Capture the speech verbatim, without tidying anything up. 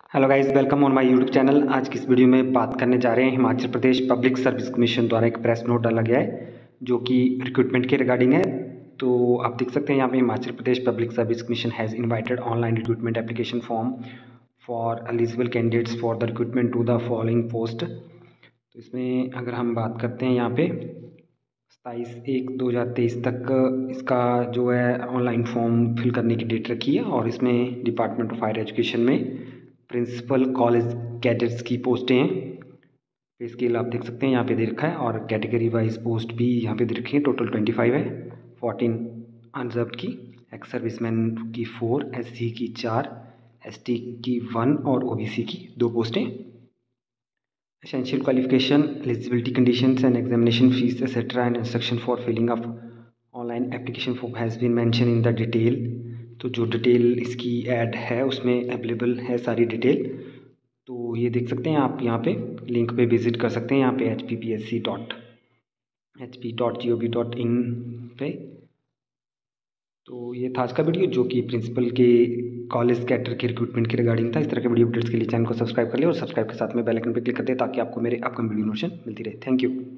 Hello guys, welcome on my YouTube channel. आज की इस वीडियो में बात करने जा रहे हैं Himachal Pradesh public service commission द्वारा एक प्रेस नोट डाला गया है जो कि रिक्रूटमेंट के रिगार्डिंग है। तो आप देख सकते हैं यहाँ पे Himachal Pradesh public service commission has invited online recruitment application form for eligible candidates for the recruitment to the following post. तो इसमें अगर हम बात करते हैं यहाँ पे सताईस एक दो हज़ार तेईस तक इसका जो है ऑनलाइन फॉर्म फिल करने की डेट रखी है और इसमें डिपार्टमेंट ऑफ हायर एजुकेशन में प्रिंसिपल कॉलेज कैडेट्स की पोस्टें हैं। पे स्केल आप देख सकते हैं यहाँ पे दे रखा है और कैटेगरी वाइज पोस्ट भी यहाँ पे दे रखी है। टोटल ट्वेंटी फाइव है, फोर्टीन अनरिजर्व की, एक्स सर्विसमैन की फोर, एस सी की चार, एस टी की वन और ओ बी सी की दो पोस्टें। Essential qualification, eligibility conditions and examination fees etcetera and instruction for filling of online application form has been mention in the detail. तो जो detail इसकी ऐड है उसमें अवेलेबल है सारी डिटेल। तो ये देख सकते हैं आप, यहाँ पे लिंक पे विज़िट कर सकते हैं, यहाँ पे H P P S C dot H P dot G O V dot in पे। तो ये था आज का वीडियो जो कि प्रिंसिपल के कॉलेज कैडर के रिक्रूटमेंट के रिगार्डिंग था। इस तरह के वीडियो अपडेट्स के लिए चैनल को सब्सक्राइब कर लिया और सब्सक्राइब के साथ में बेल आइकन पर क्लिक कर दे ताकि आपको मेरे अपकमिंग वीडियो नोटिफिकेशन मिलती रहे। Thank you.